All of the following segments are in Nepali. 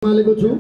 मालेको छु।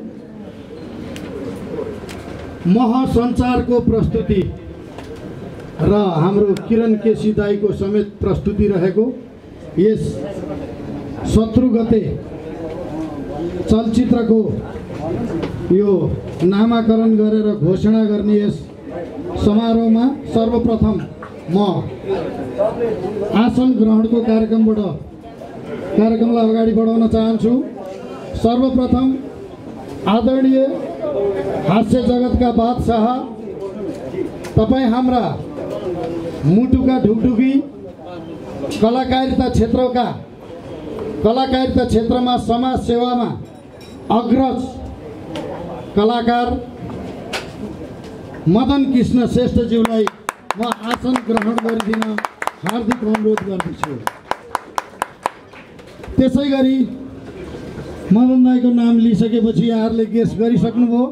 महासञ्चारको प्रस्तुति र हाम्रो किरण केसी दाईको समेत प्रस्तुति रहेको यस 17 गते चलचित्रको यो नामाकरण गरेर घोषणा गर्ने यस समारोहमा सर्वप्रथम म आसन ग्रहणको कार्यक्रमलाई अगाडि बढाउन चाहन्छु। सर्वप्रथम आदरणीय हास्य जगतका बादशाह तपाईं हाम्रा मुटुका ढुकढुकी कलाकारिता क्षेत्रमा समाज सेवामा अग्रज कलाकार मदन कृष्ण श्रेष्ठज्यूलाई म आसन ग्रहण गरिदिन हार्दिक अनुरोध गर्दछु। त्यसैगरी मदन दाईको नाम लिइसकेपछि यहाँहरूले गेस गरिसक्नुभयो।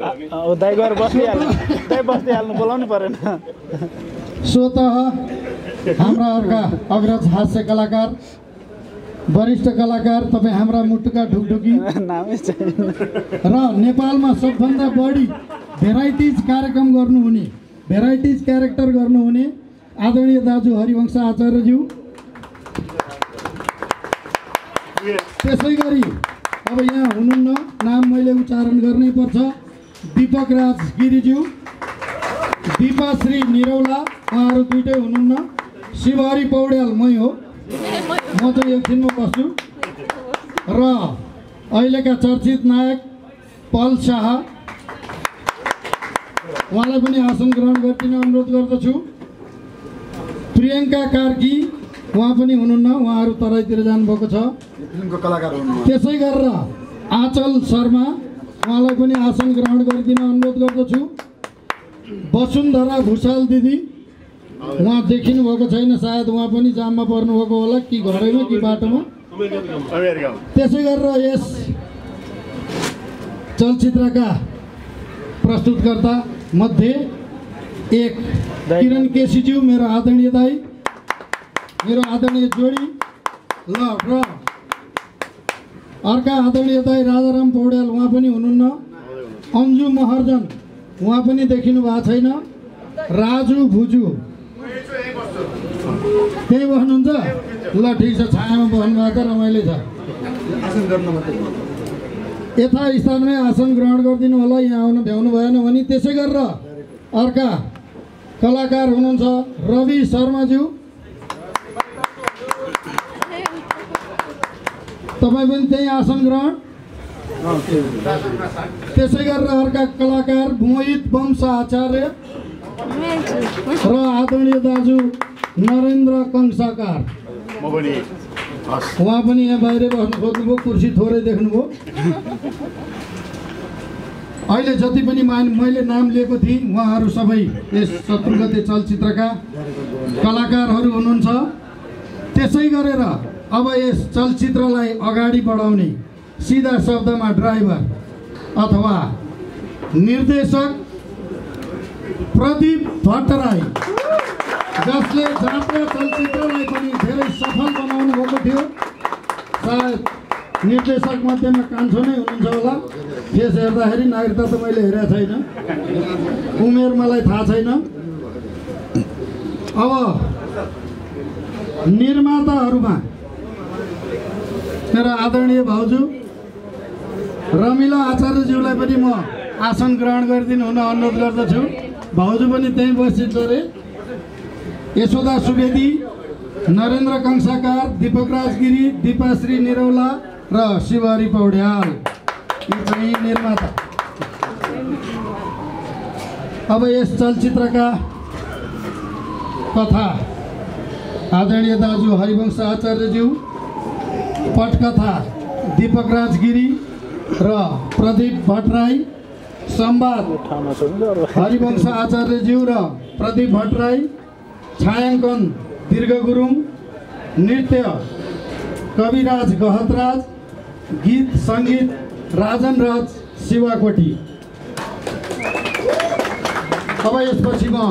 स्वतः हाम्रा अर्का अग्रज हास्य कलाकार वरिष्ठ कलाकार तपाईँ हाम्रा मुटुका ढुकढुकी र नेपालमा सबभन्दा बढी भेराइटिज कार्यक्रम गर्नुहुने भेराइटिज क्यारेक्टर गर्नुहुने आदरणीय दाजु हरिवंश आचार्यज्यू। त्यसैगरी अब यहाँ हुनुहुन्न, नाम मैले उच्चारण गर्नै पर्छ। दीपक राज गिरिज्यू, दीपाश्री निरौला, उहाँहरू दुइटै हुनुहुन्न। शिवहरी पौड्याल मै हो, म चाहिँ एकछिनमा बस्छु। र अहिलेका चर्चित नायक पल शाह, उहाँलाई पनि आसन ग्रहण गरिदिन अनुरोध गर्दछु। प्रियङ्का कार्की, उहाँ पनि हुनुहुन्न, उहाँहरू तराईतिर जानुभएको छ, फिल्मको कलाकार हुनुहुन्छ। त्यसै गरेर आँचल शर्मा, उहाँलाई पनि आसन ग्रहण गरिदिन अनुरोध गर्दछु। वसुन्धरा भुषाल दिदी, उहाँ देखिनु भएको छैन, सायद उहाँ पनि जाममा पर्नुभएको होला कि घरैमा कि बाटोमा। त्यसै गरेर यस चलचित्रका प्रस्तुतकर्ता मध्ये एक किरण केसीज्यू, मेरो आदरणीय दाई, मेरो आदरणीय जोडी, र अर्का आदरणीय दाई राजाराम पौड्याल, उहाँ पनि हुनुहुन्न। अन्जु महर्जन, उहाँ पनि देखिनु भएको छैन। राजु भुजू त्यही बस्नुहुन्छ? ल ठिक छ, छायामा बस्नुभएको छ, रमाइलो छ। यथास्थानमै आसन ग्रहण गरिदिनु होला, यहाँ आउन भ्याउनु भएन भने। त्यसै गरेर अर्का कलाकार हुनुहुन्छ रवि शर्माज्यू, तपाईँ पनि त्यही आसन ग्रहण। त्यसै गरेर अर्का कलाकार मोहित वंश आचार्य र आदरणीय दाजु नरेन्द्र कंसाकार, उहाँ पनि यहाँ बाहिरै बस्नु खोज्नुभयो, कुर्सी थोरै देख्नुभयो। अहिले जति पनि मैले नाम लिएको थिएँ उहाँहरू सबै यस 17 गते चलचित्रका कलाकारहरू हुनुहुन्छ। त्यसै गरेर अब यस चलचित्रलाई अगाडि बढाउने सिधा शब्दमा ड्राइभर अथवा निर्देशक प्रदीप भट्टराई, जसले जात्रा चलचित्रलाई पनि धेरै सफल बनाउनु भएको थियो। सायद निर्देशक मध्येमा कान्छो नै हुनुहुन्छ होला, फेस हेर्दाखेरि। नागरिकता त मैले हेरेको छैन, उमेर मलाई थाहा छैन। अब निर्माताहरूमा मेरा आदरणीय भाउजू रमिला आचार्यज्यूलाई पनि म आसन ग्रहण गरिदिनु हुन अनुरोध गर्दछु। भाउजू पनि त्यहीँ बसिन्छ अरे। यशोदा सुवेदी, नरेन्द्र कंसाकार, दीपक राजगिरी, दीपाश्री निरौला र शिवहरी पौड्याल, यी चाहिँ निर्माता। अब यस चलचित्रका कथा आदरणीय दाजु हरिवंश आचार्यज्यू, पटकथा दीपक राजगिरी र प्रदीप भट्टराई, संवाद हरिवंश आचार्यज्यू र प्रदीप भट्टराई, छायाङ्कन दीर्घ गुरुङ, नृत्य कविराज गहतराज, गीत सङ्गीत राजन राज शिवाकोटी। अब यसपछि म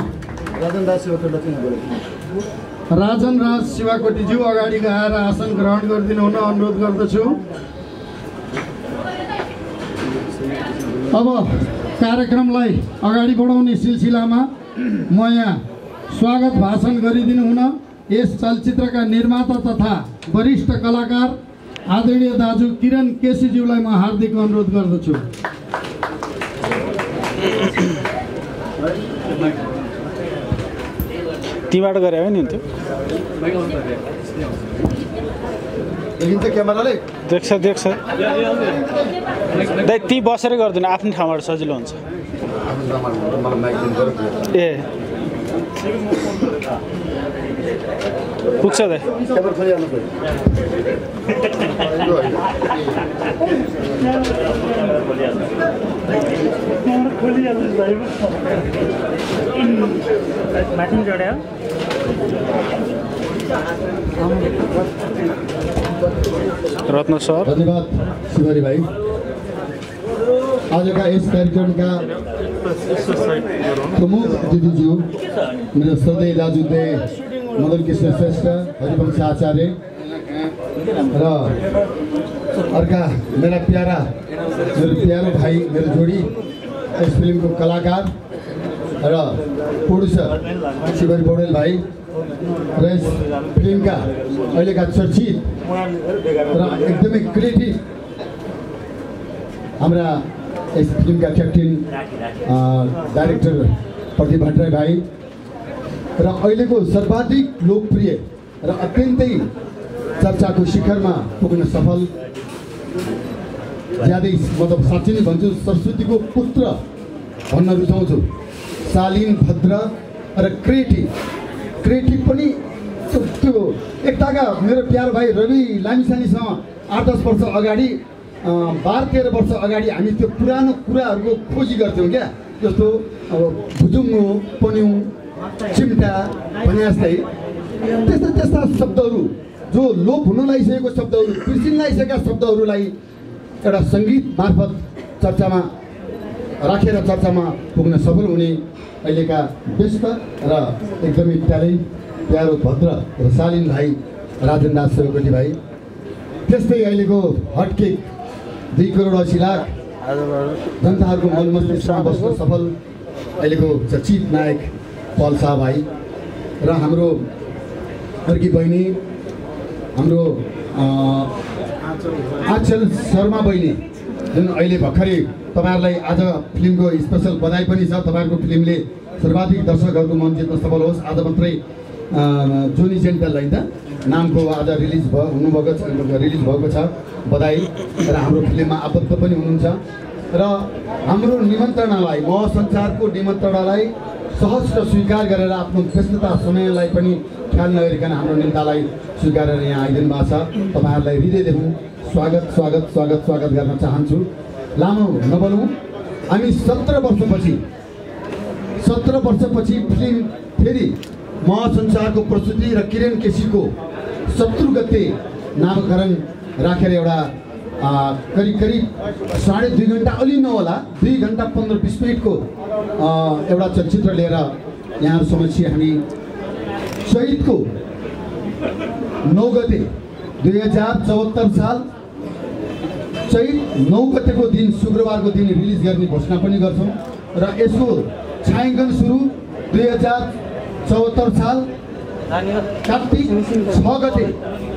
राजन राज शिवाकोटीज्यू अगाडि गएर आसन ग्रहण गरिदिनु हुन अनुरोध गर्दछु। अब कार्यक्रमलाई अगाडि बढाउने सिलसिलामा म यहाँ स्वागत भाषण गरिदिनु हुन यस चलचित्रका निर्माता तथा वरिष्ठ कलाकार आदरणीय दाजु किरण केसीज्यूलाई म हार्दिक अनुरोध गर्दछु। तीबाट गरे हो नि त्यो देख्छ दाइ ती बसेरै गर्दैन आफ्नो ठाउँबाट सजिलो हुन्छ ए पुग्छ दाइ रत्न सर धन्यवाद शिवरी भाइ। आजका यस कार्यक्रमका प्रमुख अतिथिज्यू मेरो श्रद्धेय दाजुदेव मदन कृष्ण श्रेष्ठ हरिवंश आचार्य र अर्का मेरा प्यारो भाइ मेरो जोडी यस फिल्मको कलाकार र प्रोड्युसर शिवरी पौडेल भाइ र यस फिल्मका अहिलेका चर्चित र एकदमै क्रिएटिभ हाम्रा यस फिल्मका क्याप्टेन डाइरेक्टर प्रदीप भट्टराई भाइ र अहिलेको सर्वाधिक लोकप्रिय र अत्यन्तै चर्चाको शिखरमा पुग्न सफल ज्यादै मतलब साँच्चै नै भन्छु सरस्वतीको पुत्र भन्न रुचाउँछु शालीन भद्र र क्रिएटिभ पनि त्यो एकताका मेरो प्यारो भाइ रवि लामिछानेसँग 8-10 वर्ष अगाडि 12-13 वर्ष अगाडि हामी त्यो पुरानो कुराहरूको खोजी गर्थ्यौँ क्या जस्तो अब भुजुङ्गो पन्यौँ चिम्टा भने जस्तै त्यस्ता शब्दहरू जो लोप हुन लागिसकेको शब्दहरू बिर्सिन लागिसकेका शब्दहरूलाई एउटा सङ्गीत मार्फत चर्चामा राखेर चर्चामा पुग्न सफल हुने अहिलेका व्यस्त र एकदमै प्यारो भद्र र शालीन भाइ राजन दास सेवकोटी भाइ। त्यस्तै अहिलेको हटकेक 2 करोड 80 लाख जनताहरूको मन मस्तिष्कमा बस्न सफल अहिलेको चर्चित नायक पल शाह भाइ र हाम्रो अर्की बहिनी हाम्रो आँचल शर्मा बहिनी जुन अहिले भर्खरै तपाईँहरूलाई आज फिल्मको स्पेसल बधाई पनि छ। तपाईँहरूको फिल्मले सर्वाधिक दर्शकहरूको मन जित्न सफल होस्। आज मात्रै जोनी जेन्टल होइन नामको आज रिलिज भएको छ बधाई र हाम्रो फिल्ममा आबद्ध पनि हुनुहुन्छ र हाम्रो निमन्त्रणालाई महासञ्चारको निमन्त्रणालाई सहज स्वीकार गरेर आफ्नो व्यस्तता समयलाई पनि ख्याल नगरिकन हाम्रो निम्तालाई स्वीकार गरेर यहाँ आइदिनु भएको छ। तपाईँहरूलाई हृदयदेखि स्वागत गर्न चाहन्छु। लामो नबोलौँ हामी 17 वर्षपछि फिल्म फेरि महासञ्चारको प्रस्तुति र किरण केसीको 17 गते नामकरण राखेर एउटा करिब 2.5 घन्टा अलि नहोला 2 घन्टा 15-20 मिनटको एउटा चलचित्र लिएर यहाँहरू समक्ष हामी चैतको 9 गते 2074 साल चैत 9 गतेको दिन शुक्रबारको दिन रिलिज गर्ने घोषणा पनि गर्छौँ र यसको छायाङ्कन सुरु 2074 साल कार्तिक 6 गते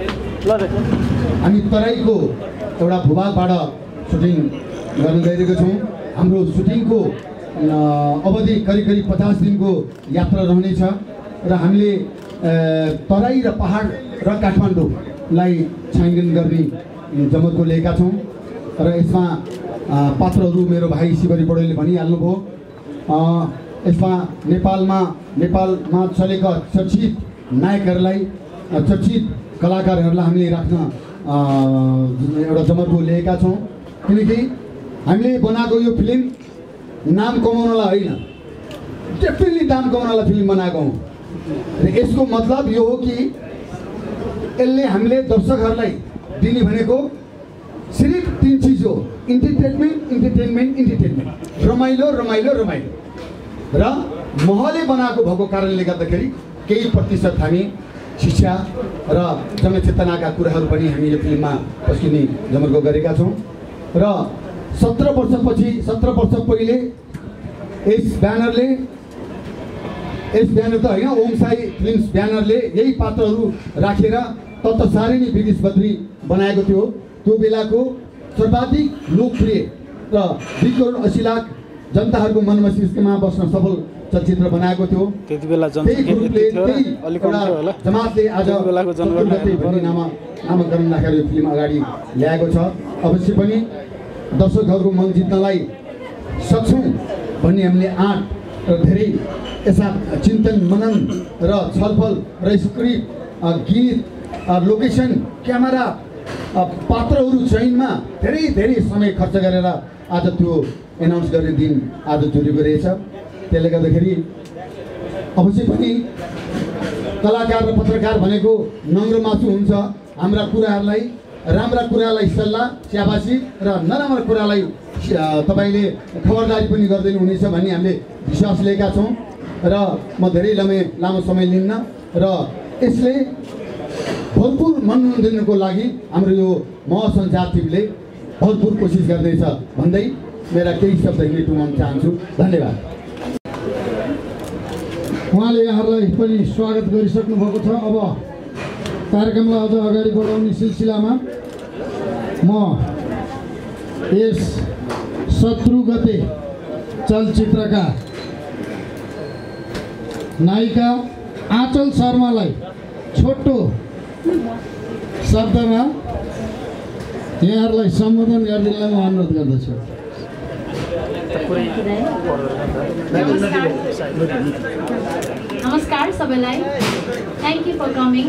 हामी तराईको एउटा भूभागबाट सुटिङ गर्न गइरहेको छौँ। हाम्रो सुटिङको अवधि करिब 50 दिनको यात्रा रहनेछ र हामीले तराई र पहाड र काठमाडौँलाई छायाङ्कन गर्ने जमर्को लिएका छौँ र यसमा पात्रहरू मेरो भाइ शिवरी पौडेलले भनिहाल्नुभयो। यसमा नेपालमा चलेका चर्चित नायकहरूलाई चर्चित कलाकारहरूलाई हामीले राख्न एउटा जमर्को लिएका छौँ किनकि हामीले बनाएको यो फिल्म नाम कमाउनलाई होइन डेफिनेटली नाम कमाउनलाई फिल्म बनाएको हौँ र यसको मतलब यो हो कि यसले हामीले दर्शकहरूलाई दिने भनेको सिर्फ 3 चिज हो इन्टरटेनमेन्ट रमाइलो र महले बनाएको भएको कारणले गर्दाखेरि केही प्रतिशत हामी शिक्षा र जनचेतनाका कुराहरू पनि हामी यो फिल्ममा पस्किने जमर्को गरेका छौँ र 17 वर्ष पहिले यस ब्यानर त होइन, ओम साई फिल्म्स ब्यानरले यही पात्रहरू राखेर तत्त साह्रै नै ब्रिटिस बद्री बनाएको थियो। त्यो बेलाको सर्वाधिक लोकप्रिय र 2 करोड 80 लाख जनताहरूको मन मस्तिष्कमा बस्न सफल चलचित्र बनाएको थियो। त्यति बेला जनसङ्ख्या यति थियो र अलिक कम थियो होला। जमातले आज बेलाको जनगणना भन्ने नामकरण राखेर यो फिल्म अगाडि ल्याएको छ। अवश्य पनि दर्शकहरूको मन जित्नलाई सक्छौँ भन्ने हामीले आँट र धेरै यसमा चिन्तन मनन र छलफल र स्क्रिप्ट, गीत, लोकेसन, क्यामेरा, पात्रहरू चयनमा धेरै समय खर्च गरेर आज त्यो एनाउन्स गर्ने दिन आज जोडिएको रहेछ। त्यसले गर्दाखेरि अवश्य पनि कलाकार र पत्रकार भनेको नङ्ग्रो मासु हुन्छ। हाम्रा राम्रा कुरालाई सल्लाह स्याबासी र नराम्रा कुरालाई तपाईँले खबरदारी पनि गरिदिनु हुनेछ भन्ने हामीले विश्वास लिएका छौँ र म धेरै लामो समय लिन्न र यसले भरपुर मनोरञ्जनको लागि हाम्रो यो महासञ्चार टिमले भरपुर कोसिस गर्दैछ भन्दै मेरा केही शब्द यहीँ टुङ्गाउन चाहन्छु। धन्यवाद। उहाँले यहाँहरूलाई पनि स्वागत गरिसक्नु भएको छ। अब कार्यक्रमलाई अझ अगाडि बढाउने सिलसिलामा म यस 17 गते चलचित्रका नायिका आँचल शर्मालाई छोटो शब्दमा यहाँहरूलाई सम्बोधन गरिदिनलाई म अनुरोध गर्दछु। नमस्कार सबैलाई। Thank you for coming.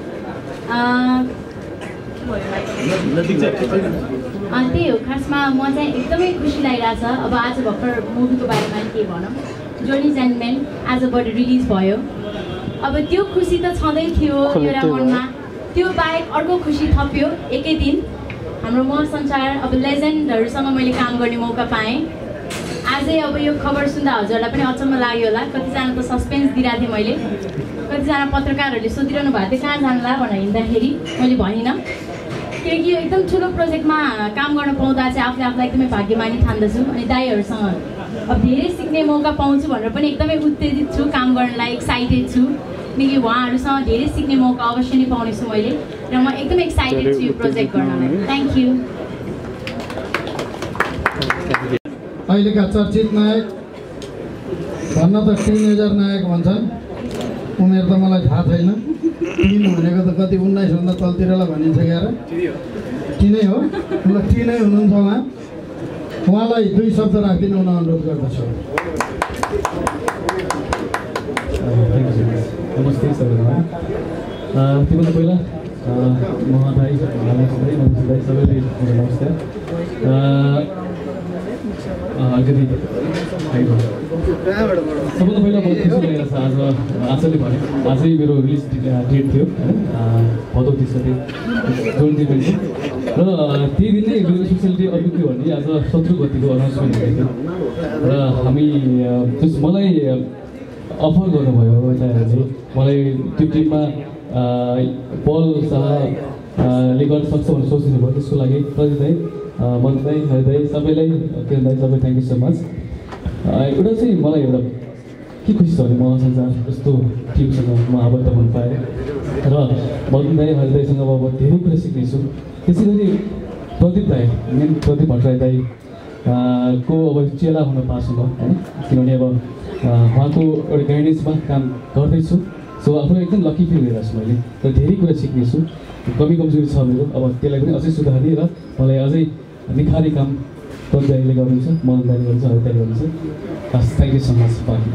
त्यही हो, खासमा म चाहिँ एकदमै खुसी लागिरहेछ। अब आज भर्खर मुभीको बारेमा के भनौँ, जोनी जेन्टलम्यान आजबाट रिलिज भयो। अब त्यो खुसी त छँदै थियो एउटा मनमा, त्यो बाहेक अर्को खुसी थप्यो एकै दिन। हाम्रो महासञ्चार अब लेजेन्डहरूसँग मैले काम गर्ने मौका पाएँ। आजै अब यो खबर सुन्दा हजुरहरूलाई पनि अचम्म लाग्यो होला। कतिजना त सस्पेन्स दिइरहेको थिएँ मैले, कतिजना पत्रकारहरूले सोधिरहनु भएको थियो कहाँ जान्ला भनेर हिँड्दाखेरि मैले भनिनँ, किनकि एकदम ठुलो प्रोजेक्टमा काम गर्न पाउँदा चाहिँ आफूलाई एकदमै भाग्यमानी ठान्दछु। अनि दाइहरूसँग अब धेरै सिक्ने मौका पाउँछु भनेर पनि एकदमै उत्तेजित छु, काम गर्नलाई एक्साइटेड छु, किनकि उहाँहरूसँग धेरै सिक्ने मौका अवश्य नै पाउनेछु मैले र म एकदमै एक्साइटेड छु यो प्रोजेक्ट गर्नलाई। Thank you. अहिलेका चर्चित नायक भन्न त टिनेजर नायक भन्छन्, उमेर त मलाई थाहा छैन। टिन भनेको त कति 19 भन्दा तलतिरलाई भनिन्छ क्यार, टिनै हो। ल टिनै हुनुहुन्छ उहाँलाई 2 शब्द राखिदिनु हुन अनुरोध गर्दछु। नमस्ते सबैजना। त्योभन्दा पहिला महादाई सबैले नमस्कार। अलिकति सबभन्दा पहिला मलाई खुसी लागेको छ आज आजले भने आजै मेरो रिलिज डेट थियो भदौ 30 गते जोइन दिएको र त्यही दिन नै मेरो स्पेसलिटी अर्को के भने आज 17 गतिको अनाउन्समेन्ट भएको थियो र हामी मलाई अफर गर्नुभयो दाइहरूले, मलाई त्यो टिममा पल शाहले गर्न सक्छ भनेर सोचिदिनु भयो। त्यसको लागि प्रदीप दाइ, मन दाइ, हरि दाइ, सबैलाई किरण दाइ, सबै थ्याङ्क यू सो मच। एउटा चाहिँ मलाई एउटा के खुसी छ भने महासञ्चार जस्तो टिमसँग म आबद्ध हुन पाएँ र मन दाइ, हरि दाइसँग अब धेरै कुरा सिक्नेछु। त्यसै गरी प्रदीप दाइ, मेन प्रदीप भट्टराई दाइ को अब चेला हुन पाछु म, होइन, किनभने अब उहाँको एउटा गाइडेन्समा काम गर्दैछु। सो आफूलाई एकदम लकी फिल गरिरहेको छु मैले र धेरै कुरा सिक्नेछु। कमी कमजोरी छ मेरो, अब त्यसलाई पनि अझै सुधार्ने र मलाई अझै निखार्ने काम प्रदीप दाइले गर्नुहुन्छ, मन दाइले गर्नुहुन्छ, हरि दाइले गर्नुहुन्छ। हस्, थ्याङ्क यू सो मच।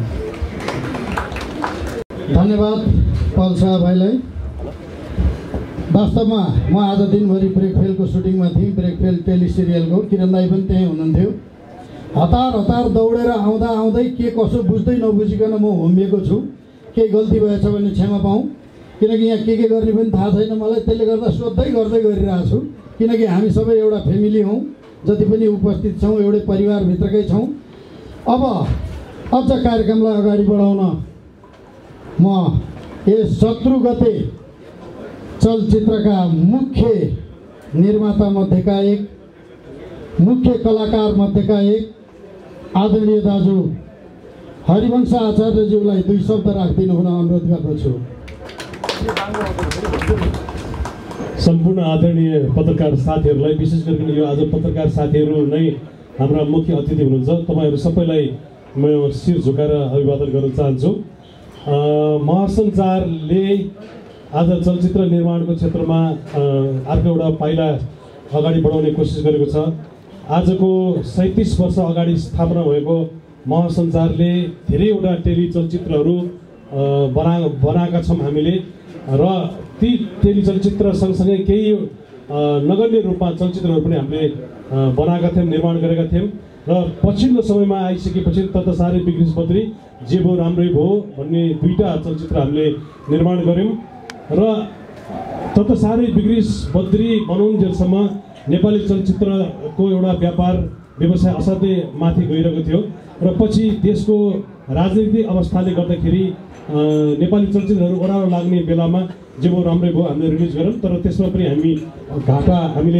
धन्यवाद पल शाह भाइलाई। वास्तवमा म आज दिनभरि ब्रेकफेलको सुटिङमा थिएँ, ब्रेकफेल टेलिसिरियलको। किरण दाइ पनि त्यहीँ हुनुहुन्थ्यो। हतार दौडेर आउँदै के कसो बुझ्दै नबुझिकन म होमिएको छु। केही गल्ती भएछ भने क्षमा पाऊँ, किनकि यहाँ के गर्ने पनि थाहा छैन मलाई। त्यसले गर्दा सोध्दै गर्दै गरिरहेको छु, किनकि हामी सबै एउटा फ्यामिली हौँ, जति पनि उपस्थित छौँ एउटै परिवारभित्रकै छौँ। अब अझ कार्यक्रमलाई अगाडि बढाउन म यस 17 गते चलचित्रका मुख्य निर्माता मध्येका एक मुख्य कलाकार मध्येका एक आदरणीय दाजु हरिवंश आचार्यज्यूलाई 2 शब्द राखिदिनु हुन अनुरोध गर्दछु। सम्पूर्ण आदरणीय पत्रकार साथीहरूलाई, विशेष गरिकन यो आज पत्रकार साथीहरू नै हाम्रा मुख्य अतिथि हुनुहुन्छ, तपाईँहरू सबैलाई म शिर झुकाएर अभिवादन गर्न चाहन्छु। महासञ्चारले आज चलचित्र निर्माणको क्षेत्रमा अर्को एउटा पाइला अगाडि बढाउने कोसिस गरेको छ। आजको 37 वर्ष अगाडि स्थापना भएको महासञ्चारले धेरैवटा टेली चलचित्रहरू बनाएका छौँ हामीले, र ती टेली चलचित्र सँगसँगै केही नगण्य रूपमा चलचित्रहरू पनि हामीले बनाएका थियौँ, निर्माण गरेका थियौँ। र पछिल्लो समयमा आइसकेपछि तत साह्रै बिग्रिस बद्री जे भो राम्रै भो भन्ने 2टा चलचित्र हामीले निर्माण गऱ्यौँ। र तत साह्रै बिग्रिस बद्री बनाउन्जेलसम्म नेपाली चलचित्रको एउटा व्यापार व्यवसाय असाध्यै माथि गइरहेको थियो। र पछि देशको राजनीतिक अवस्थाले गर्दाखेरि नेपाली चलचित्रहरू ओह्रालो लाग्ने बेलामा जे भो राम्रै भयो हामीले रिलिज गऱ्यौँ। तर त्यसमा पनि हामी घाटा हामीले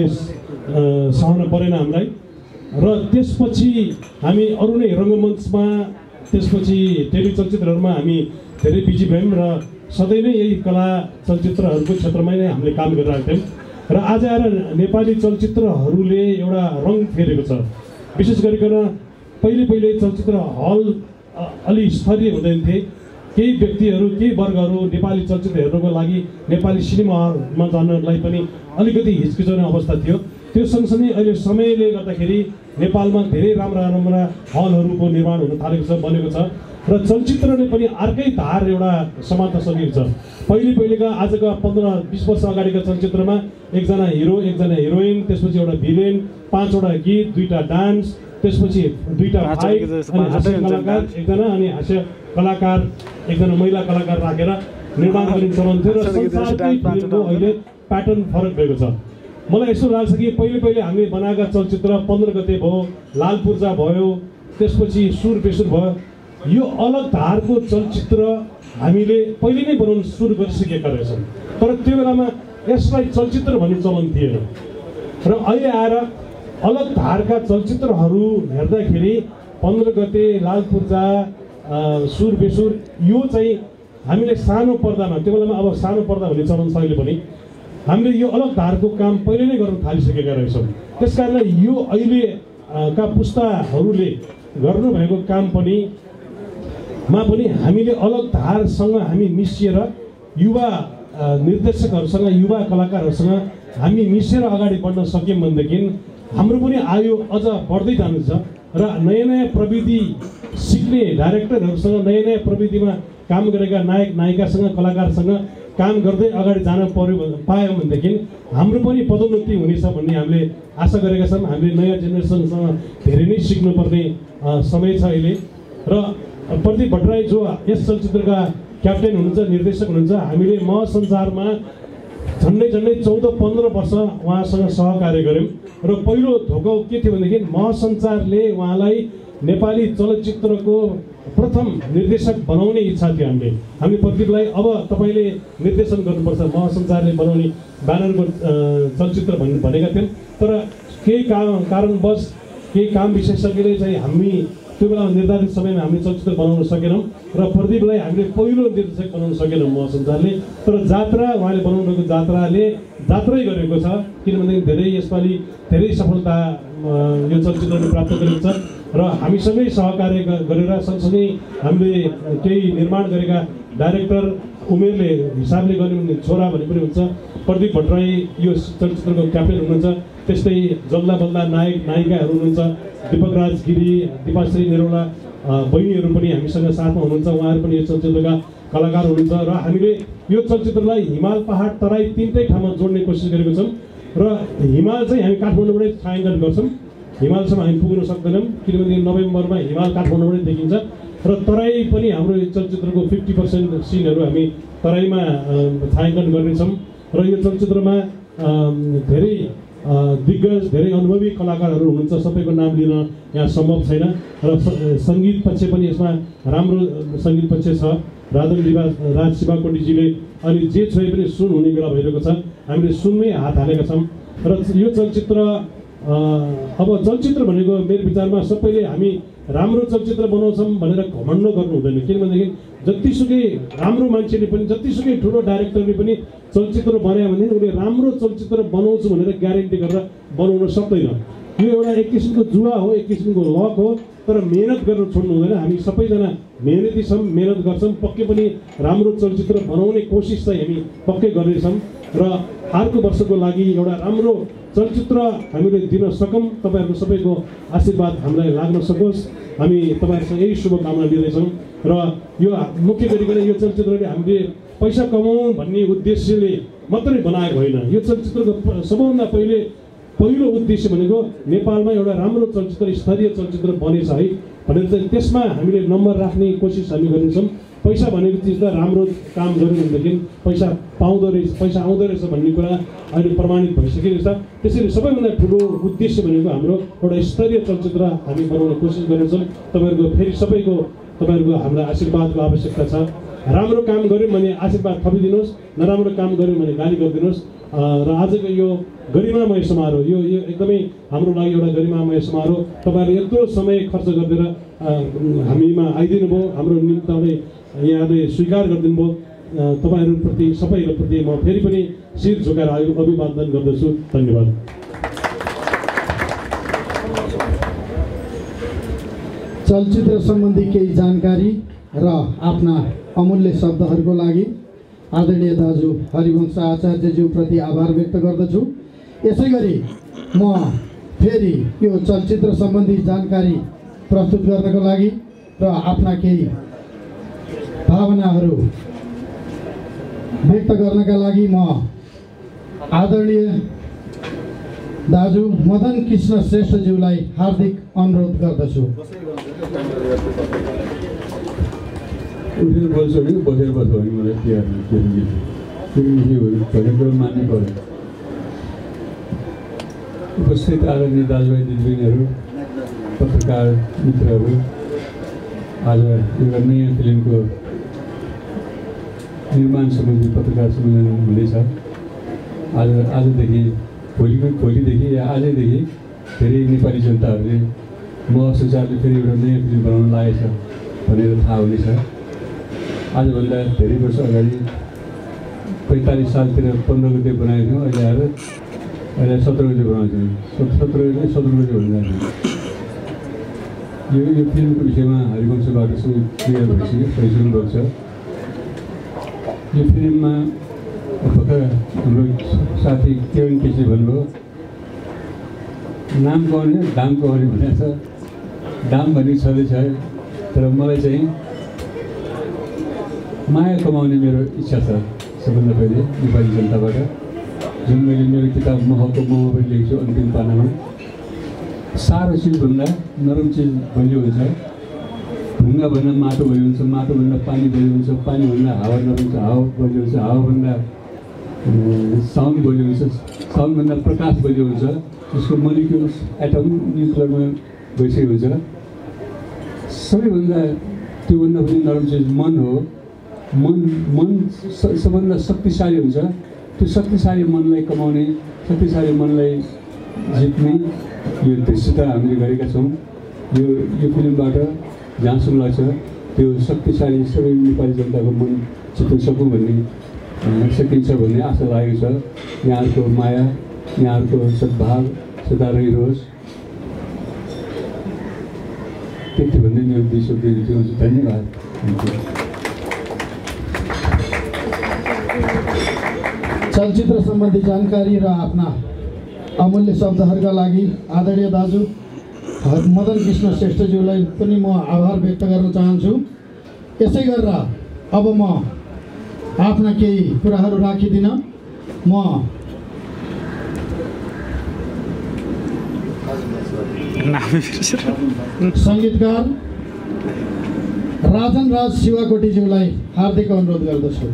सहन परेन हामीलाई। र त्यसपछि हामी अरू नै रङ्गमञ्चमा, त्यसपछि टेली चलचित्रहरूमा हामी धेरै बिजी भयौँ र सधैँ नै यही कला चलचित्रहरूको क्षेत्रमा नै हामीले काम गरिरहेका थियौँ। र आज आएर नेपाली चलचित्रहरूले एउटा रङ फेरेको छ। विशेष गरिकन पहिले चलचित्र हल अलि स्तरीय हुँदैन थिए। केही व्यक्तिहरू, केही वर्गहरू नेपाली चलचित्र हेर्नको लागि नेपाली सिनेमा हलमा जानलाई पनि अलिकति हिचकिचाउने अवस्था थियो। त्यो सँगसँगै अहिले समयले गर्दाखेरि नेपालमा धेरै राम्रा हलहरूको निर्माण हुन थालेको छ, बनेको छ। र चलचित्रले पनि अर्कै धार एउटा समात्न सकेको छ। पहिलेका आजका 15-20 वर्ष अगाडिका चलचित्रमा एकजना हिरो, एकजना हिरोइन, त्यसपछि एउटा भिलेन, 5वटा गीत, 2टा डान्स, त्यसपछि 2टा फाइट, अनि हास्य कलाकार एकजना, अनि हास्य कलाकार एकजना महिला कलाकार राखेर निर्माण गर्ने चलन थियो। र संसारकै फिल्मको अहिले प्याटर्न फरक भएको छ। मलाई यसो लाग्छ कि पहिले हामीले बनाएका चलचित्र 15 गते भयो, लाल पूर्जा भयो, त्यसपछि सुर बेसुर भयो, यो अलग धारको चलचित्र हामीले पहिले नै बनाउन सुरु गरिसकेका रहेछौँ। तर त्यो बेलामा यसलाई चलचित्र भन्ने चलन थिएन। र अहिले आएर अलग धारका चलचित्रहरू हेर्दाखेरि 15 गते, लाल पूर्जा, सुर बेसुर, यो चाहिँ हामीले सानो पर्दामा, त्यो बेलामा अब सानो पर्दा भन्ने चलन छ अहिले पनि, हामीले यो अलग धारको काम पहिले नै गर्न थालिसकेका रहेछौँ। त्यसकारण यो अहिलेका पुस्ताहरूले गर्नुभएको काम पनि हामीले अलग धारसँग हामी मिसिएर युवा निर्देशकहरूसँग, युवा कलाकारहरूसँग हामी मिसेर अगाडि बढ्न सक्यौँ भनेदेखि हाम्रो पनि आयु अझ बढ्दै जान्छ। र नयाँ प्रविधि सिक्ने डाइरेक्टरहरूसँग, नयाँ प्रविधिमा काम गरेका नायक नायिकासँग, कलाकारसँग काम गर्दै अगाडि जान पायौँ भनेदेखि हाम्रो पनि पदोन्नति हुनेछ भन्ने हामीले आशा गरेका छौँ। हामीले नयाँ जेनेरेसनसँग धेरै नै सिक्नुपर्ने समय छ अहिले। र प्रदीप भट्टराई जो यस चलचित्रका क्याप्टेन हुनुहुन्छ, निर्देशक हुनुहुन्छ, हामीले महासञ्चारमा झन्डै 14-15 वर्ष उहाँसँग सहकार्य गऱ्यौँ। र पहिलो धोका के थियो भनेदेखि महासञ्चारले उहाँलाई नेपाली चलचित्रको प्रथम निर्देशक बनाउने इच्छा थियो। हामीले प्रदीपलाई अब तपाईँले निर्देशन गर्नुपर्छ, महासञ्चारले बनाउने ब्यानरको चलचित्र भनेका थियौँ। तर केही कारणवश, केही काम विशेषज्ञले चाहिँ हामी त्यो बेला निर्धारित समयमा हामीले चलचित्र बनाउन सकेनौँ र प्रदीपलाई हामीले पहिलो निर्देशक बनाउन सकेनौँ महासञ्चारले। तर जात्रा उहाँले बनाउनुभएको जात्रै गरेको छ, किनभने यसपालि धेरै सफलता यो चित्रले प्राप्त गरेको छ। र हामीसँगै सहकार्य गरेर सँगसँगै हामीले केही निर्माण गरेका डाइरेक्टर उमेरले हिसाबले गर्ने छोरा भने पनि हुन्छ, प्रदीप भट्टराई यो चलचित्रको क्याप्टेन हुनुहुन्छ। त्यस्तै जल्दा बल्दा नायक नायिकाहरू हुनुहुन्छ, दीपक राज गिरी, दिपाश्री निरौला बहिनीहरू पनि हामीसँग साथमा हुनुहुन्छ, उहाँहरू पनि यो चलचित्रका कलाकार हुनुहुन्छ। र हामीले यो चलचित्रलाई हिमाल पहाड तराई 3टै ठाउँमा जोड्ने कोसिस गरेको छौँ। र हिमाल चाहिँ हामी काठमाडौँबाटै छायाङ्कन गर्छौँ, हिमालसम्म हामी पुग्न सक्दैनौँ किनभने नोभेम्बरमा हिमाल काठमाडौँबाटै देखिन्छ। र तराई पनि हाम्रो यो चलचित्रको 50% सिनहरू हामी तराईमा छायाङ्कन गर्नेछौँ। र यो चलचित्रमा धेरै दिग्गज, धेरै अनुभवी कलाकारहरू हुनुहुन्छ, सबैको नाम लिन यहाँ सम्भव छैन। र सङ्गीत पक्ष पनि यसमा राम्रो सङ्गीत पक्ष छ। राज शिवाकोटीजीले अनि जे छोए पनि सुन हुने बेला भइरहेको छ, हामीले सुनमै हात हालेका छौँ। र यो चलचित्र अब चलचित्र भनेको मेरो विचारमा सबैले हामी राम्रो चलचित्र बनाउँछौँ भनेर घमण्ड गर्नु हुँदैन। किनभनेदेखि जतिसुकै राम्रो मान्छेले पनि जतिसुकै ठुलो डाइरेक्टरले पनि चलचित्र बनायो भने उसले राम्रो चलचित्र बनाउँछु भनेर ग्यारेन्टी गरेर बनाउन सक्दैन। यो एउटा एक किसिमको जुवा हो, एक किसिमको लक हो, तर मेहनत गर्न छोड्नु हुँदैन। हामी सबैजना मेहनती छौँ, मेहनत गर्छौँ, पक्कै पनि राम्रो चलचित्र बनाउने कोसिस चाहिँ हामी पक्कै गर्नेछौँ र अर्को वर्षको लागि एउटा राम्रो चलचित्र हामीले दिन सकौँ। तपाईँहरूको सबैको आशीर्वाद हामीलाई लाग्न सकोस्, हामी तपाईँहरूसँग यही शुभकामना लिँदैछौँ। र यो मुख्य गरिकन यो चलचित्रले हामीले पैसा कमाउँ भन्ने उद्देश्यले मात्रै बनाएको होइन। यो चलचित्रको सबैभन्दा पहिलो उद्देश्य भनेको नेपालमा एउटा राम्रो चलचित्र, स्तरीय चलचित्र बनेछ है भनेर चाहिँ त्यसमा हामीले नम्बर राख्ने कोसिस हामी गर्नेछौँ। पैसा भनेको चिज त राम्रो काम गऱ्यो भनेदेखि पैसा पाउँदो रहेछ, पैसा आउँदो रहेछ भन्ने कुरा अहिले प्रमाणित भइसकेको छ। त्यसैले सबैभन्दा ठुलो उद्देश्य भनेको हाम्रो एउटा स्तरीय चलचित्र हामी बनाउने कोसिस गर्नेछौँ। तपाईँहरूको हामीलाई आशीर्वादको आवश्यकता छ। राम्रो काम गऱ्यौँ भने आशीर्वाद थपिदिनुहोस्, नराम्रो काम गऱ्यौँ भने गाली गरिदिनुहोस्। र आजको यो गरिमामय समारोह यो एकदमै हाम्रो लागि एउटा गरिमामय समारोह। तपाईँहरूले यत्रो समय खर्च गरिदिएर हामीमा आइदिनु भयो, हाम्रो निम्ति यहाँले स्वीकार गरिदिनु भयो। तपाईँहरूप्रति सबैप्रति म फेरि पनि शिर झुकाएर अभिवादन गर्दछु। धन्यवाद। चलचित्र सम्बन्धी केही जानकारी र आफ्ना अमूल्य शब्दहरूको लागि आदरणीय दाजु हरिवंश आचार्यज्यूप्रति आभार व्यक्त गर्दछु। यसै गरी म फेरि यो चलचित्र सम्बन्धी जानकारी प्रस्तुत गर्नको लागि र आफ्ना केही भावनाहरू व्यक्त गर्नका लागि म आदरणीय दाजु मदन कृष्ण श्रेष्ठज्यूलाई हार्दिक अनुरोध गर्दछु। उठेर बोल्छु भने बसेर बस्छ भने मलाई भनेको मान्नु पऱ्यो। उपस्थित आदरणीय दाजुभाइ दिदीबहिनीहरू, पत्रकार मित्रहरू, आज एउटा नयाँ फिल्मको निर्माण सम्बन्धी पत्रकार सम्मेलन हुँदैछ। आजदेखि भोलिदेखि या आजैदेखि धेरै नेपाली जनताहरूले महसुचारले फेरि एउटा नयाँ फिल्म बनाउन लागेछ भनेर थाहा हुनेछ। आजभन्दा धेरै वर्ष अगाडि 45 सालतिर 15 गते बनाएको थियौँ, अहिले 17 गते बनाउँछौँ। 17 गते भन्दा यो फिल्मको विषयमा हरिवंशबाट क्लियर भइसक्यो, भइसक्नु भएको छ। यो फिल्ममा भर्खर हाम्रो साथी केवन केसी भन्नुभयो नाम कमाउने दाम कमाउने भनेको छ। दाम भन्ने छँदैछ, तर मलाई चाहिँ माया कमाउने मेरो इच्छा छ सबभन्दा पहिले नेपाली जनताबाट। जुन मैले मेरो किताब महको मोह पनि लेख्छु अन्तिम पानामा, सारो चिजभन्दा नरम चिज बलियो हुन्छ, ढुङ्गाभन्दा माटो बलियो हुन्छ, माटोभन्दा पानी बलियो हुन्छ, पानीभन्दा हावा नरम हुन्छ, हावा बलियो हुन्छ, हावाभन्दा साउन्ड बलियो हुन्छ, साउन्डभन्दा प्रकाश बलियो हुन्छ। त्यसको मोलिक्युल्स एटम न्युक्लियरमा गइसकेको हुन्छ। सबैभन्दा त्योभन्दा पनि नरम चिज मन हो। मन सबभन्दा शक्तिशाली हुन्छ। त्यो शक्तिशाली मनलाई कमाउने, शक्तिशाली मनलाई जित्ने यो दृश्यता हामीले गरेका छौँ। यो फिल्मबाट जहाँसम्म लाग्छ त्यो शक्तिशाली सबै नेपाली जनताको मन जित्न सकौँ भन्ने सकिन्छ भन्ने आशा लागेको छ। यहाँहरूको माया, यहाँहरूको सद्भाव सदा रहिरहोस्। त्यति भन्दै मेरो 2 शब्द दिन्छु। धन्यवाद। चलचित्र सम्बन्धी जानकारी र आफ्ना अमूल्य शब्दहरूका लागि आदरणीय दाजु मदन कृष्ण श्रेष्ठज्यूलाई पनि म आभार व्यक्त गर्न चाहन्छु। यसै गरेर अब म आफ्ना केही कुराहरू राखिदिन म सङ्गीतकार राजन राज शिवाकोटीज्यूलाई हार्दिक अनुरोध गर्दछु।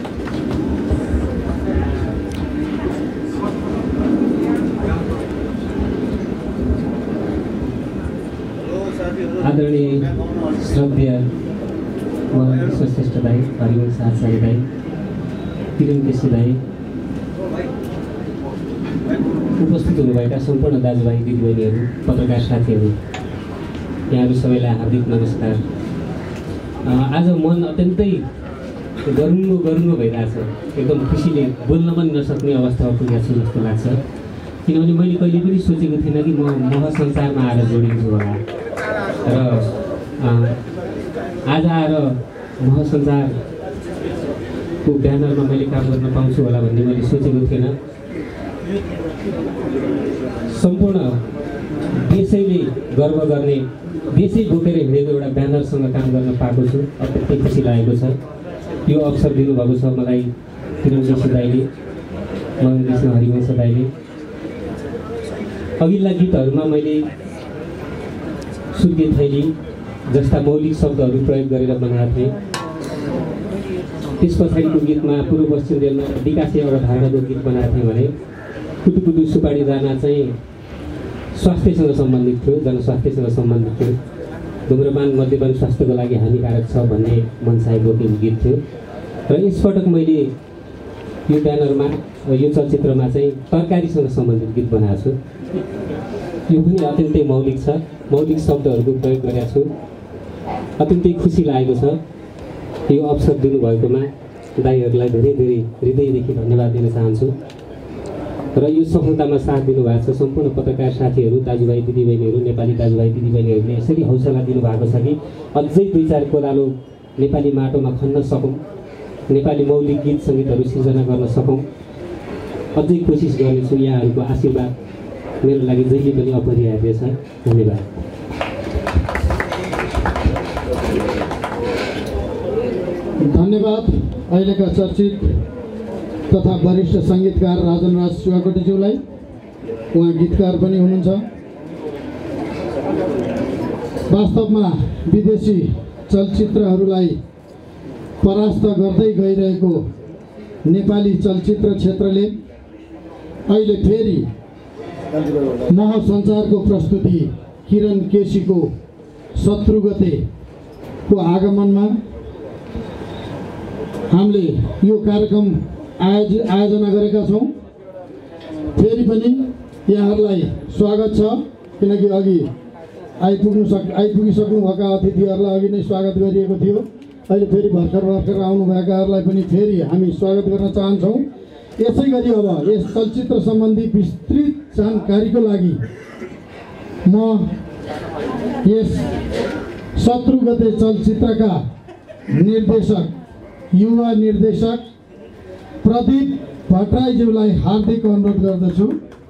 आदरणीय श्रद्धेय मदन कृष्ण श्रेष्ठ दाई, हरिवंश आचार्य दाई, किरण केसी दाई, उपस्थित हुनुभएका सम्पूर्ण दाजुभाइ दिदीबहिनीहरू पत्रकार साथीहरू यहाँहरू सबैलाई हार्दिक नमस्कार। आज मन अत्यन्तै गरुङ्गो भइरहेछ। एकदम खुसीले बोल्न पनि नसक्ने अवस्थामा पुगेको छु जस्तो लाग्छ। किनभने मैले कहिले पनि सोचेको थिइनँ कि म महासञ्चारमा आएर जोडिन्छु होला र आज आएर महासञ्चारको ब्यानरमा मैले काम गर्न पाउँछु होला भन्ने मैले सोचेको थिइनँ। सम्पूर्ण देशैले गर्व गर्ने, देशै बोकेर हिँडेको एउटा ब्यानरसँग काम गर्न पाएको छु। अत्यन्तै खुसी लागेको छ। यो अवसर दिनुभएको छ मलाई किरण जोशी दाइले, महेन्द्र हरिवंश दाइले। अघिल्ला गीतहरूमा मैले सुर्के थैली जस्ता मौलिक शब्दहरू प्रयोग गरेर बनाएको थिएँ। त्यस पछाडिको गीतमा पूर्व पश्चिम रेलमा विकास एउटा धारणाको गीत बनाएको थिएँ भने कुटुकुटु सुपारी दाना चाहिँ स्वास्थ्यसँग सम्बन्धित थियो, जनस्वास्थ्यसँग सम्बन्धित थियो। धुम्रपान मद्यपान स्वास्थ्यको लागि हानिकारक छ भन्ने मनसाय बोकेको गीत थियो। र यसपटक मैले यो ब्यानरमा, यो चलचित्रमा चाहिँ तरकारीसँग सम्बन्धित गीत बनाएको छु। यो पनि अत्यन्तै मौलिक छ, मौलिक शब्दहरूको प्रयोग गरेको छु। अत्यन्तै खुसी लागेको छ। यो अवसर दिनुभएकोमा दाइहरूलाई धेरै धेरै हृदयदेखि धन्यवाद दिन चाहन्छु। र यो सफलतामा साथ दिनुभएको छ सम्पूर्ण पत्रकार साथीहरू, दाजुभाइ दिदीबहिनीहरू, नेपाली दाजुभाइ दिदीबहिनीहरूले यसरी हौसला दिनुभएको छ कि अझै 2-4 कोरालो नेपाली माटोमा खन्न सकौँ, नेपाली मौलिक गीत सङ्गीतहरू सिर्जना गर्न सकौँ। अझै कोसिस गर्नेछु। यहाँहरूको आशीर्वाद मेरो लागि जहिले पनि अपरिहार्य छ। धन्यवाद। धन्यवाद अहिलेका चर्चित तथा वरिष्ठ सङ्गीतकार राजन राज शिवाकोटीज्यूलाई। उहाँ गीतकार पनि हुनुहुन्छ। वास्तवमा विदेशी चलचित्रहरूलाई परास्त गर्दै गइरहेको नेपाली चलचित्र क्षेत्रले अहिले फेरि महासञ्चारको प्रस्तुति किरण केसीको 17 गतेको आगमनमा हामीले यो कार्यक्रम आयोजना गरेका छौँ। फेरि पनि यहाँहरूलाई स्वागत छ, किनकि अघि आइपुगिसक्नुभएका अतिथिहरूलाई अघि नै स्वागत गरिएको थियो। अहिले फेरि भर्खर आउनुभएकाहरूलाई पनि फेरि हामी स्वागत गर्न चाहन्छौँ। यसै गरी अब यस चलचित्र सम्बन्धी विस्तृत जानकारीको लागि म यस 17 गते चलचित्रका निर्देशक, युवा निर्देशक प्रदीप भट्टराईज्यूलाई हार्दिक अनुरोध गर्दछु।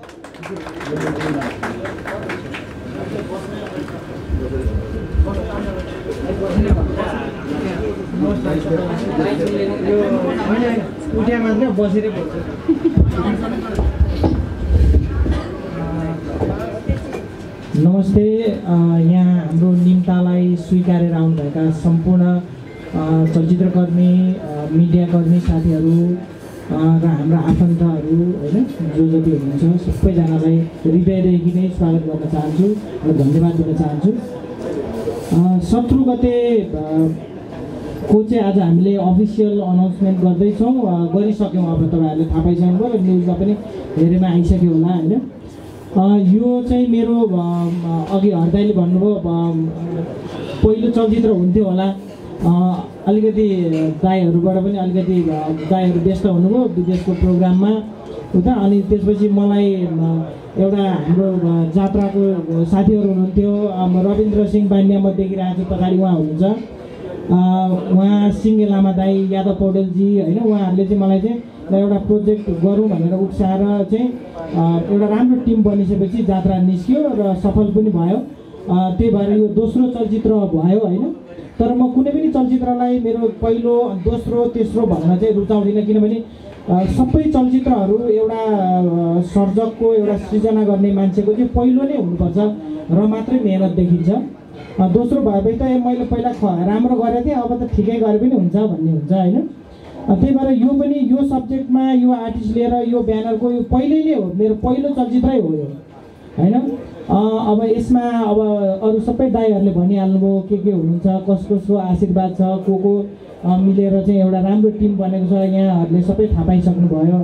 नमस्ते। यहाँ हाम्रो निम्तालाई स्वीकारेर आउनुभएका सम्पूर्ण चलचित्रकर्मी, मिडियाकर्मी साथीहरू र हाम्रा आफन्तहरू होइन, जो जति हुनुहुन्छ सबैजनालाई हृदयदेखि नै स्वागत गर्न चाहन्छु र धन्यवाद दिन चाहन्छु। 17 गते को चाहिँ आज हामीले अफिसियल अनाउन्समेन्ट गर्दैछौँ, गरिसक्यौँ। अब तपाईँहरूले थाहा पाइसक्नुभयो र न्युजमा पनि धेरैमा आइसक्यो होला होइन। यो चाहिँ मेरो अघि हर्दाइले भन्नुभयो पहिलो चलचित्र हुन्थ्यो होला। अलिकति दाइहरूबाट पनि अलिकति दाइहरू व्यस्त हुनुभयो विदेशको प्रोग्राममा उता। अनि त्यसपछि मलाई एउटा हाम्रो जात्राको साथीहरू हुनुहुन्थ्यो, रविन्द्र सिंह बान्या म देखिरहेको छु पछाडि उहाँ हुनुहुन्छ, उहाँ सिङ्गे लामा दाई, यादव पौडेलजी होइन। उहाँहरूले चाहिँ मलाई चाहिँ एउटा प्रोजेक्ट गरौँ भनेर उक्साएर चाहिँ एउटा राम्रो टिम बनिसकेपछि जात्रा निस्क्यो र सफल पनि भयो। त्यही भएर यो दोस्रो चलचित्र भयो होइन। तर म कुनै पनि चलचित्रलाई मेरो पहिलो, दोस्रो, तेस्रो भन्न चाहिँ रुचाउँदिनँ, किनभने सबै चलचित्रहरू एउटा सर्जकको, एउटा सृजना गर्ने मान्छेको चाहिँ पहिलो नै हुनुपर्छ र मात्रै मेहनत देखिन्छ। दोस्रो भएपछि त मैले पहिला राम्रो गरेको थिएँ, अब त ठिकै गरे पनि हुन्छ भन्ने हुन्छ होइन। त्यही भएर यो पनि यो सब्जेक्टमा यो आर्टिस्ट लिएर यो ब्यानरको यो पहिल्यै नै हो, मेरो पहिलो चलचित्रै हो यो होइन। अब यसमा अब अरू सबै दाइहरूले भनिहाल्नुभयो के हुनुहुन्छ, कसको आशीर्वाद छ, को मिलेर चाहिँ एउटा राम्रो टिम बनेको छ, यहाँहरूले सबै थाहा पाइसक्नुभयो होइन।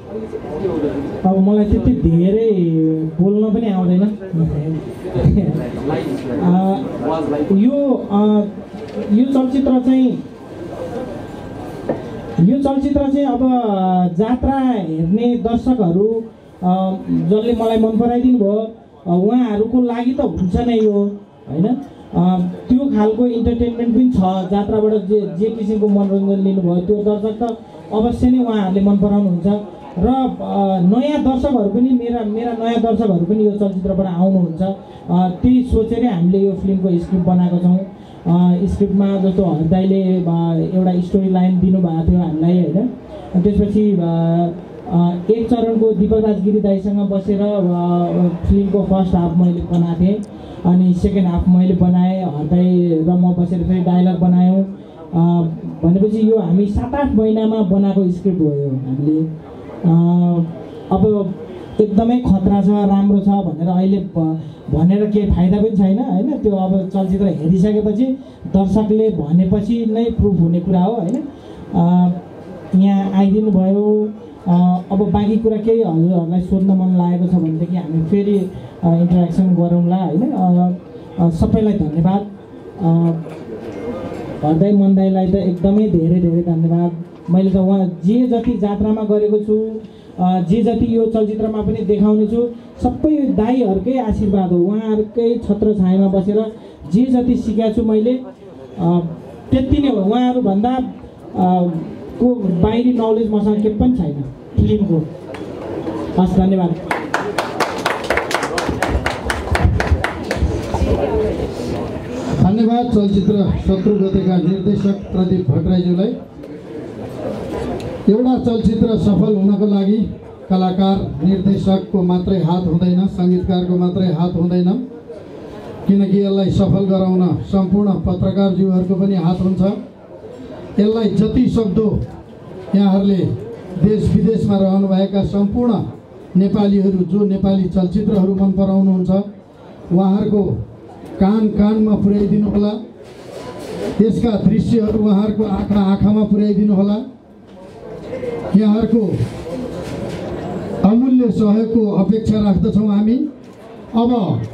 अब मलाई त्यति धेरै बोल्न पनि आउँदैन। यो चलचित्र चाहिँ अब जात्रा हेर्ने दर्शकहरू जसले मलाई मन पराइदिनु भयो उहाँहरूको लागि त हुन्छ नै यो होइन। त्यो खालको इन्टरटेनमेन्ट पनि छ। जात्राबाट जे किसिमको मनोरञ्जन लिनुभयो त्यो दर्शक त अवश्य नै उहाँहरूले मन पराउनुहुन्छ र नयाँ दर्शकहरू पनि मेरा नयाँ दर्शकहरू पनि यो चलचित्रबाट आउनुहुन्छ। त्यही सोचेरै हामीले यो फिल्मको स्क्रिप्ट बनाएको छौँ। स्क्रिप्टमा जस्तो हरदाईले एउटा स्टोरी लाइन दिनुभएको थियो हामीलाई होइन। त्यसपछि एक चरणको दीपक राजगिरी दाईसँग बसेर फिल्मको फर्स्ट हाफ मैले बनाएको थिएँ अनि सेकेन्ड हाफ मैले बनाएँ। हरदाई र म बसेर फेरि डायलग बनायौँ। भनेपछि यो हामी 7-8 महिनामा बनाएको स्क्रिप्ट हो यो हामीले। अब एकदमै खतरा छ राम्रो छ भनेर अहिले भनेर केही फाइदा पनि छैन होइन। त्यो अब चलचित्र हेरिसकेपछि दर्शकले भनेपछि नै प्रुफ हुने कुरा हो होइन। यहाँ आइदिनु भयो। अब बाँकी कुरा केही हजुरहरूलाई सोध्न मन लागेको छ भनेदेखि हामी फेरि इन्टरेक्सन गरौँला होइन। सबैलाई धन्यवाद। हरदाई मनदाईलाई त एकदमै धेरै धेरै धन्यवाद। मैले त उहाँ जे जति जात्रामा गरेको छु जे जति यो चलचित्रमा पनि देखाउने छु सबै दाईहरूकै आशीर्वाद हो। उहाँहरूकै छत्र छायामा बसेर जे जति सिकाएको छु मैले त्यति नै हो। उहाँहरूभन्दा को बाहिरी नलेज मसँग के पनि छैन फिल्मको। हस् धन्यवाद। धन्यवाद चलचित्र शत्रु गतेका निर्देशक प्रदीप भट्टराईज्यूलाई। एउटा चलचित्र सफल हुनको लागि कलाकार निर्देशकको मात्रै हात हुँदैन, सङ्गीतकारको मात्रै हात हुँदैन, किनकि यसलाई सफल गराउन सम्पूर्ण पत्रकारज्यूहरूको पनि हात हुन्छ। यसलाई जति सक्दो यहाँहरूले देश विदेशमा रहनुभएका सम्पूर्ण नेपालीहरू जो नेपाली चलचित्रहरू मन पराउनुहुन्छ उहाँहरूको कानमा पुर्याइदिनु होला। यसका दृश्यहरू उहाँहरूको आँखामा पुर्याइदिनु होला। यहाँहरूको अमूल्य सहयोगको अपेक्षा राख्दछौँ हामी। अब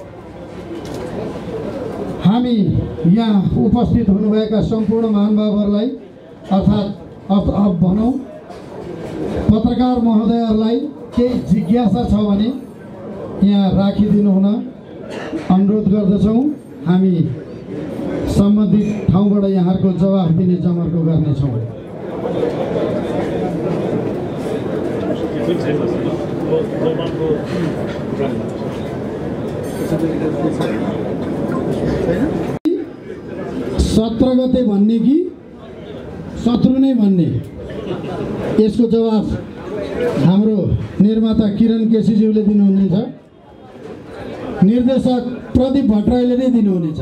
हामी यहाँ उपस्थित हुनुभएका सम्पूर्ण महानुभावहरूलाई अर्थात् भनौँ पत्रकार महोदयहरूलाई केही जिज्ञासा छ भने यहाँ राखिदिनु हुन अनुरोध गर्दछौँ। हामी सम्बन्धित ठाउँबाट यहाँहरूको जवाफ दिने जमर्को गर्नेछौँ। सत्र गते भन्ने कि शत्रु नै भन्ने यसको जवाफ हाम्रो निर्माता किरण केसीज्यूले दिनुहुनेछ। निर्देशक प्रदीप भट्टराईले नै दिनुहुनेछ।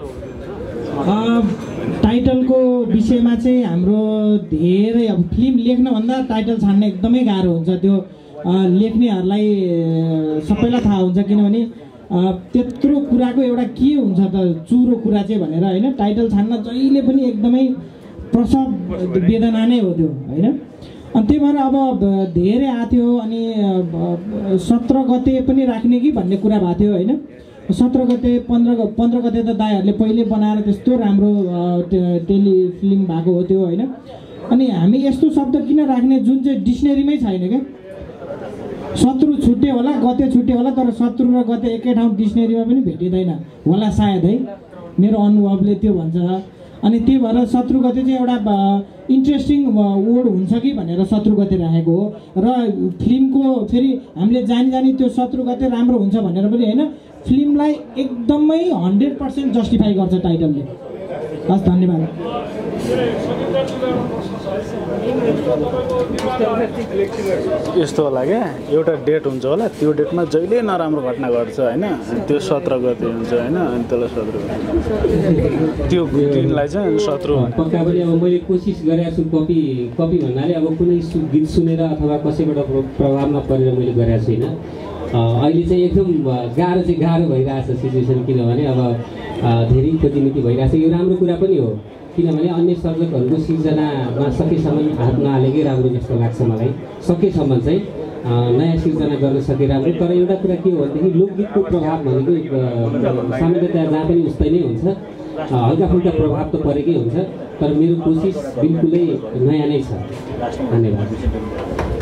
टाइटलको विषयमा चाहिँ हाम्रो धेरै अब फिल्म लेख्नभन्दा टाइटल छान्ने एकदमै गाह्रो हुन्छ। त्यो लेख्नेहरूलाई सबैलाई थाहा हुन्छ किनभने त्यत्रो कुराको एउटा के हुन्छ त चुरो कुरा चाहिँ भनेर होइन। टाइटल छान्न जहिले पनि एकदमै प्रसव वेदना नै हो त्यो होइन। अनि त्यही भएर अब धेरै आएको थियो अनि 17 गते पनि राख्ने कि भन्ने कुरा भएको थियो होइन। 17 गते 15 गते त दाईहरूले पहिले बनाएर त्यस्तो राम्रो टेलिफिल्म भएको हो त्यो होइन। अनि हामी यस्तो शब्द किन राख्ने जुन चाहिँ डिक्सनेरीमै छैन क्या। शत्रु छुट्यो होला गते छुट्यो होला तर शत्रु र गते एकै ठाउँ डिक्सनेरीमा पनि भेटिँदैन होला सायद है, मेरो अनुभवले त्यो भन्छ। अनि त्यही भएर शत्रु गते चाहिँ एउटा इन्ट्रेस्टिङ वर्ड हुन्छ कि भनेर शत्रु गते राखेको हो। र फिल्मको फेरि हामीले जानी त्यो शत्रु गते राम्रो हुन्छ भनेर पनि होइन, फिल्मलाई एकदमै 100% जस्टिफाई गर्छ टाइटलले। हस् धन्यवाद। यस्तो होला क्या, एउटा डेट हुन्छ होला त्यो डेटमा जहिले नराम्रो घटना घट्छ होइन, त्यो 17 गते हुन्छ होइन, अनि त्यसलाई शत्रु त्यो दिनलाई चाहिँ शत्रु पक्का पनि। अब मैले कोसिस गरेको छु कपी भन्नाले अब कुनै गीत सुनेर अथवा कसैबाट प्रभावमा परेर मैले गरेको छुइनँ। अहिले चाहिँ एकदम गाह्रो भइरहेछ सिचुएसन, किनभने अब धेरै प्रतिनिधि भइरहेछ। यो राम्रो कुरा पनि हो किनभने अन्य सर्जकहरूको सिर्जनामा सकेसम्म हात नहालेकै राम्रो जस्तो लाग्छ मलाई। सकेसम्म चाहिँ नयाँ सिर्जना गर्न सकिरहेको तर एउटा कुरा के हो भनेदेखि लोकगीतको प्रभाव भनेको सामान्यतया जहाँ पनि उस्तै नै हुन्छ हल्का फुल्का प्रभाव त परेकै हुन्छ तर मेरो कोसिस बिल्कुलै नयाँ नै छ धन्यवाद